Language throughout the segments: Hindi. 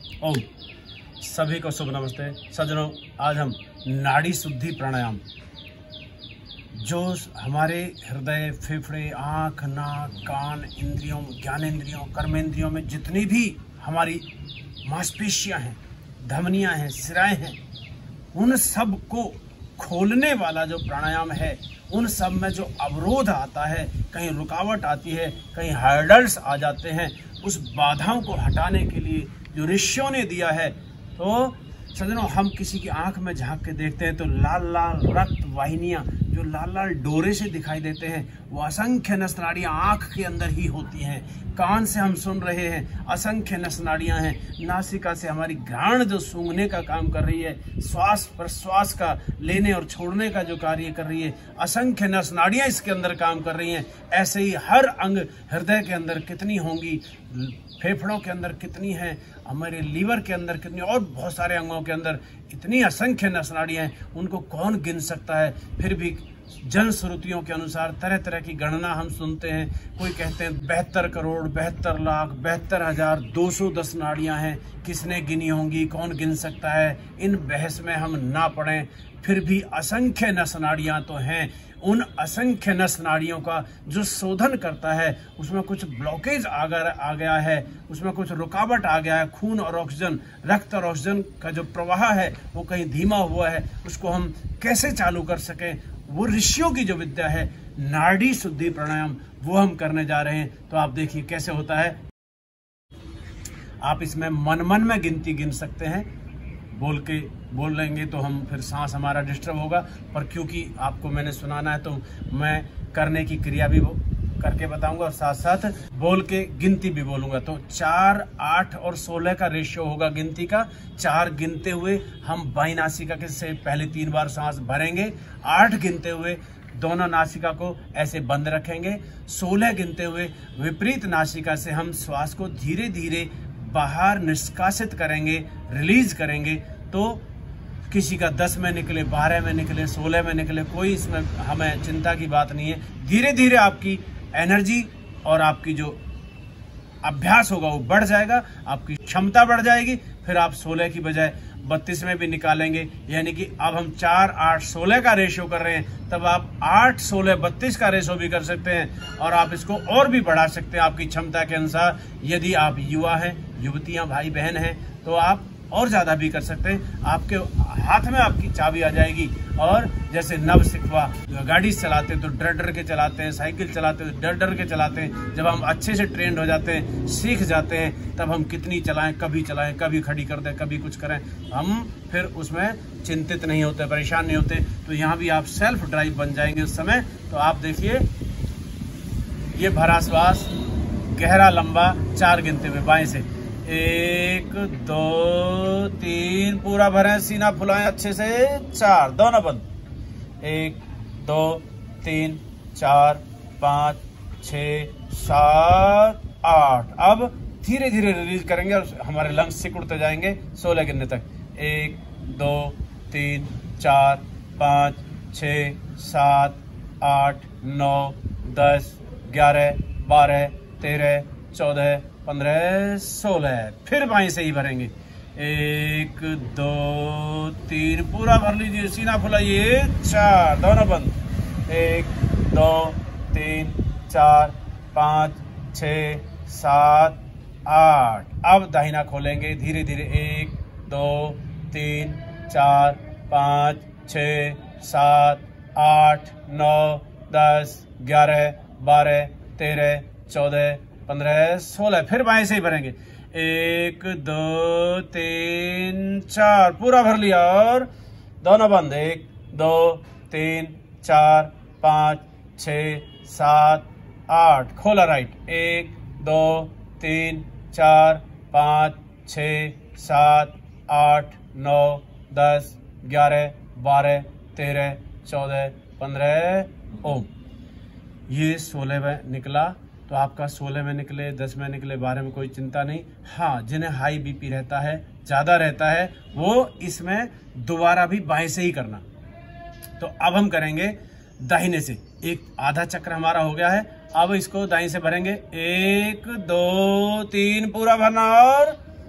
ओम। सभी को शुभ नमस्ते सज्जनों। आज हम नाड़ी शुद्धि प्राणायाम, जो हमारे हृदय, फेफड़े, आँख, नाक, कान, इंद्रियों, ज्ञानेंद्रियों, कर्मेंद्रियों में जितनी भी हमारी मांसपेशियां हैं, धमनियां हैं, सिराएं हैं, उन सब को खोलने वाला जो प्राणायाम है, उन सब में जो अवरोध आता है, कहीं रुकावट आती है, कहीं हर्डल्स आ जाते हैं, उस बाधाओं को हटाने के लिए जो ऋषियों ने दिया है। तो सज्जनों, हम किसी की आंख में झांक के देखते हैं तो लाल लाल रक्त वाहिनियां जो लाल लाल डोरे से दिखाई देते हैं, वो असंख्य नस नाड़ियां आंख के अंदर ही होती हैं। कान से हम सुन रहे हैं, असंख्य नस नाड़ियां हैं। नासिका से हमारी घ्राण जो सूंघने का काम कर रही है, श्वास प्रश्वास का लेने और छोड़ने का जो कार्य कर रही है, असंख्य नस नाड़ियां इसके अंदर काम कर रही हैं। ऐसे ही हर अंग, हृदय के अंदर कितनी होंगी, फेफड़ों के अंदर कितनी है, हमारे लीवर के अंदर कितनी, और बहुत सारे अंगों के अंदर इतनी असंख्य नस नाड़ियां हैं, उनको कौन गिन सकता है। फिर भी जन श्रुतियों के अनुसार तरह तरह की गणना हम सुनते हैं। कोई कहते हैं 72 करोड़ 72 लाख 72,210 नाड़ियां हैं। किसने गिनी होंगी, कौन गिन सकता है। इन बहस में हम ना पड़ें। फिर भी असंख्य नस नाड़ियां तो हैं। उन असंख्य नस नाड़ियों का जो शोधन करता है, उसमें कुछ ब्लॉकेज आ गया है, उसमें कुछ रुकावट आ गया है। खून और ऑक्सीजन, रक्त और ऑक्सीजन का जो प्रवाह है वो कहीं धीमा हुआ है, उसको हम कैसे चालू कर सकें, वो ऋषियों की जो विद्या है, नाड़ी शुद्धि प्राणायाम, वो हम करने जा रहे हैं। तो आप देखिए कैसे होता है। आप इसमें मन मन में गिनती गिन सकते हैं। बोल लेंगे तो हम फिर सांस हमारा डिस्टर्ब होगा, पर क्योंकि आपको मैंने सुनाना है तो मैं करने की क्रिया भी करके बताऊंगा और साथ साथ बोल के गिनती भी बोलूंगा। तो 4, 8 और 16 का रेशियो होगा गिनती का। 4 गिनते हुए हम बाईं नासिका के से पहले 3 बार सांस भरेंगे। 8 गिनते हुए दोनों नासिका को ऐसे बंद रखेंगे। 16 गिनते हुए विपरीत नासिका से हम श्वास को धीरे धीरे बाहर निष्कासित करेंगे, रिलीज करेंगे। तो किसी का 10 में निकले, 12 में निकले, 16 में निकले, कोई इसमें हमें चिंता की बात नहीं है। धीरे धीरे आपकी एनर्जी और आपकी जो अभ्यास होगा वो बढ़ जाएगा, आपकी क्षमता बढ़ जाएगी। फिर आप 16 की बजाय 32 में भी निकालेंगे। यानी कि अब हम 4, 8, 16 का रेशियो कर रहे हैं, तब आप 8, 16, 32 का रेशियो भी कर सकते हैं और आप इसको और भी बढ़ा सकते हैं आपकी क्षमता के अनुसार। यदि आप युवा हैं, युवतियां, भाई बहन हैं, तो आप और ज्यादा भी कर सकते हैं। आपके हाथ में आपकी चाबी आ जाएगी। और जैसे नव सिखवा गाड़ी चलाते हैं तो डर डर के चलाते हैं, साइकिल चलाते हैं तो डर डर के चलाते हैं। जब हम अच्छे से ट्रेंड हो जाते हैं, सीख जाते हैं, तब हम कितनी चलाएं, कभी खड़ी कर दें, कभी कुछ करें, हम फिर उसमें चिंतित नहीं होते, परेशान नहीं होते। तो यहाँ भी आप सेल्फ ड्राइव बन जाएंगे उस समय। तो आप देखिए, ये भरा श्वास गहरा लंबा 4 गिनते हुए बाएं से 1, 2, 3 पूरा भरें, सीना फुलाएं अच्छे से। 4, दोनों बंद। 1, 2, 3, 4, 5, 6, 7, 8। अब धीरे धीरे रिलीज करेंगे और हमारे लंग्स सिकुड़ते जाएंगे 16 गिनने तक। 1, 2, 3, 4, 5, 6, 7, 8, 9, 10, 11, 12, 13, 14, 15, 16। फिर बाएं से ही भरेंगे। 1, 2, 3 पूरा भर लीजिए, सीना फुलाइए। 4, दोनों बंद। 1, 2, 3, 4, 5, 6, 7, 8। अब दाहिना खोलेंगे धीरे धीरे। 1, 2, 3, 4, 5, 6, 7, 8, 9, 10, 11, 12, 13, 14, 15, 16। फिर बाएं से ही भरेंगे। 1, 2, 3, 4 पूरा भर लिया और दोनों बंद। 1, 2, 3, 4, 5, 6, 7, 8। खोला राइट। 1, 2, 3, 4, 5, 6, 7, 8, 9, 10, 11, 12, 13, 14, 15। ओम। ये 16 में निकला तो आपका 16 में निकले, 10 में निकले, 12 में कोई चिंता नहीं। हाँ, जिन्हें हाई बीपी रहता है, ज़्यादा रहता है, वो इसमें दोबारा भी बाएं से ही करना। तो अब हम करेंगे दाहिने से। एक आधा चक्र हमारा हो गया है। अब इसको दाएं से भरेंगे। 1, 2, 3 पूरा भरना और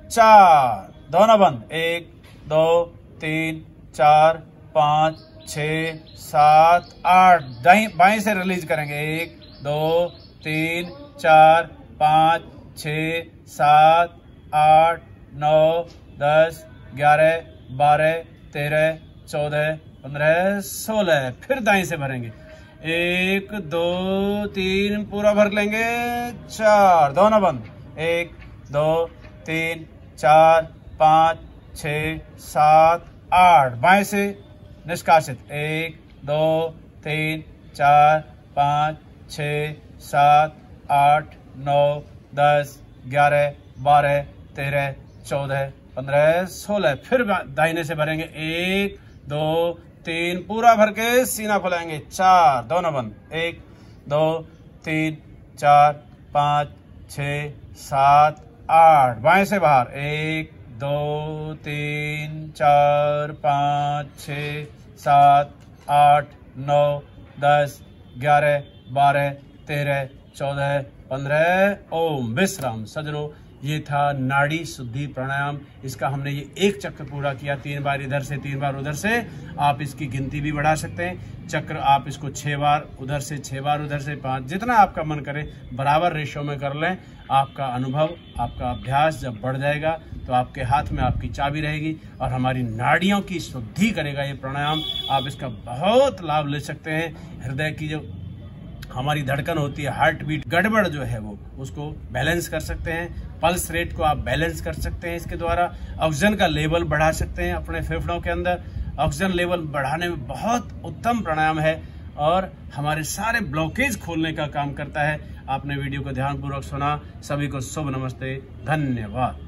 4, दोनों बंद, 1 2 3 4 5 6 7 8, बाएं से रिलीज करेंगे, 1 2 3 4 5 6 7 8 9 10 11 12 13 14 15 16, फिर दाएं से भरेंगे, 1 2 3 पूरा भर लेंगे, 4, दोनों बंद, 1 2 3 4 5 6 7 8, बाएं से निष्कासित, 1 2 3 4 5 6 7 8 9 10 11 12 13 14 15 16, फिर दाहिने से भरेंगे, 1 2 3 पूरा भर के सीना फुलाएंगे, 4, दोनों बंद, 1 2 3 4 5 6 7 8, बाएं से बाहर, 1 2 3 4 5 6 7 8 9 10 11 12 13 14 15। ओम विश्राम। सज्जनों, ये था नाड़ी शुद्धि प्राणायाम। इसका हमने ये एक चक्र पूरा किया, 3 बार इधर से 3 बार उधर से। आप इसकी गिनती भी बढ़ा सकते हैं। चक्र आप इसको 6 बार उधर से, 6 बार उधर से, 5, जितना आपका मन करे बराबर रेशो में कर लें। आपका अनुभव, आपका अभ्यास जब बढ़ जाएगा तो आपके हाथ में आपकी चाबी रहेगी और हमारी नाड़ियों की शुद्धि करेगा ये प्राणायाम। आप इसका बहुत लाभ ले सकते हैं। हृदय की जो हमारी धड़कन होती है, हार्ट बीट गड़बड़ जो है वो, उसको बैलेंस कर सकते हैं। पल्स रेट को आप बैलेंस कर सकते हैं इसके द्वारा। ऑक्सीजन का लेवल बढ़ा सकते हैं अपने फेफड़ों के अंदर। ऑक्सीजन लेवल बढ़ाने में बहुत उत्तम प्राणायाम है और हमारे सारे ब्लॉकेज खोलने का काम करता है। आपने वीडियो को ध्यानपूर्वक सुना। सभी को शुभ नमस्ते, धन्यवाद।